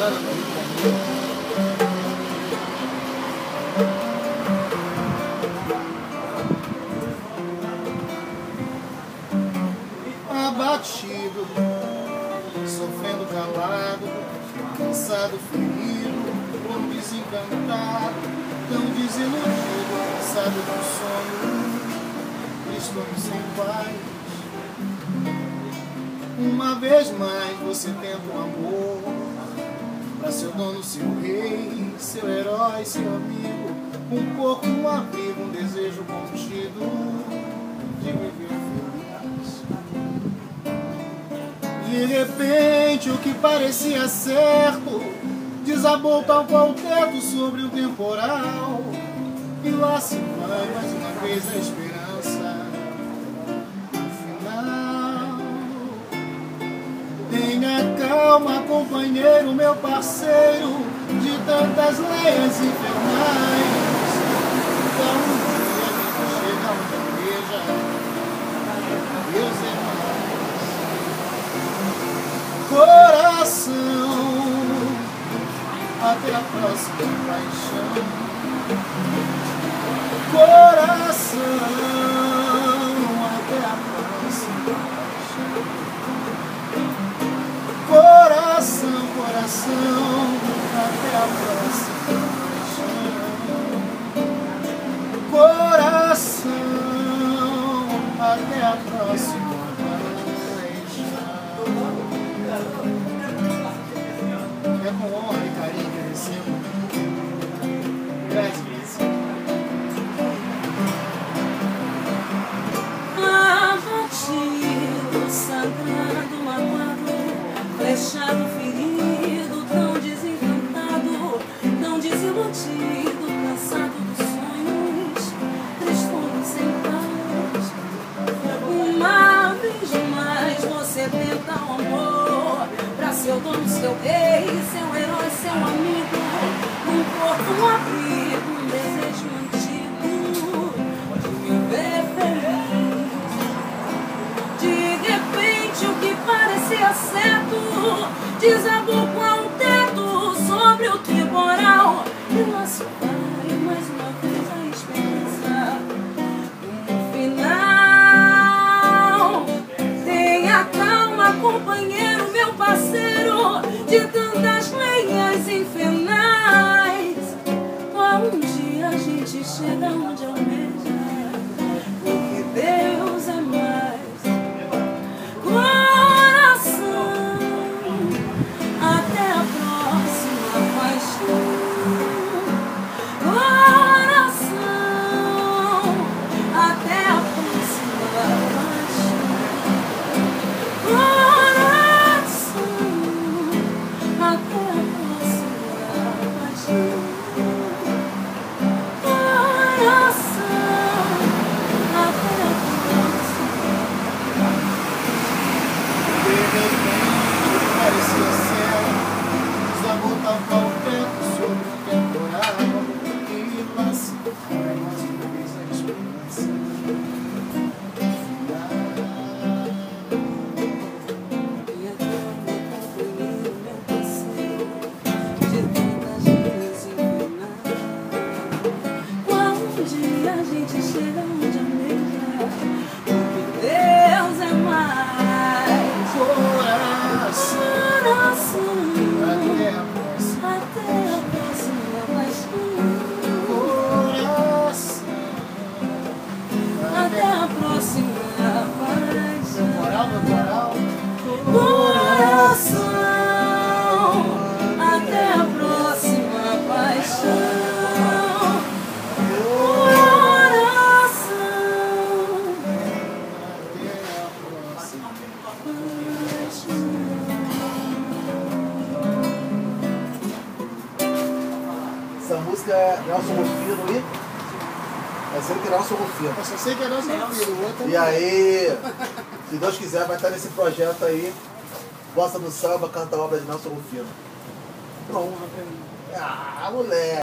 Abatido, sofrendo calado, cansado, ferido, tão desencantado, tão desiludido, cansado do sono, estou sem paz. Uma vez mais você tenta um amor pra seu dono, seu rei, seu herói, seu amigo, um pouco um abrigo, um desejo contido de viver feliz. De repente o que parecia certo desabou tal qual teto sobre o temporal, e lá se vai mais uma vez a esperança. Afinal, tenha calma, companheiro, meu parceiro, de tantas leias infernais. Então um dia a gente chega onde almeja, Deus é coração, até a próxima paixão. Coração, até a próxima paixão. Coração, coração, até a próxima paixão. Coração, até a próxima paixão. É com honra e carinho que eu recebo. Graças. Abatido, sangrado, magoado, flechado, ferido, tão desencantado, tão desiludido, cansado dos sonhos, tristonho sem paz. Uma vez mais você tenta o amor pra seu dono, seu rei, seu herói, seu amigo, um corpo, um abrigo, um desejo antigo de viver feliz. De repente o que parecia certo desabou com o teto sobre o temporal, e lá se vai mais uma vez a esperança. No final, tenha calma, companheiro, meu parceiro, de tantas lenhas infernais. Um dia a gente chega onde almeja, porque Deus é mais. Coração, até a próxima paixão. Coração, até a próxima paixão. Coração, até a próxima paixão. Parecia certo, desabou tal qual teto sobre o temporal, e lá se vai mais uma vez a esperança. Minha dor, meu companheiro, meu parceiro, de tantas vezes infernais. Um dia a gente chega onde almeja, porque Deus é mais. Até a próxima paixão. Coração, Até a próxima paixão. moral, meu moral. Coração, até a próxima paixão. Coração, Até a próxima paixão. Essa música é Nelson Rufino aí. Vai ser que Nelson Rufino. Eu só sei que é nosso filho, o outro E aí, se Deus quiser, vai estar nesse projeto aí. Gosta do samba, canta a obra de Nelson Rufino. Pronto. Ah, moleque.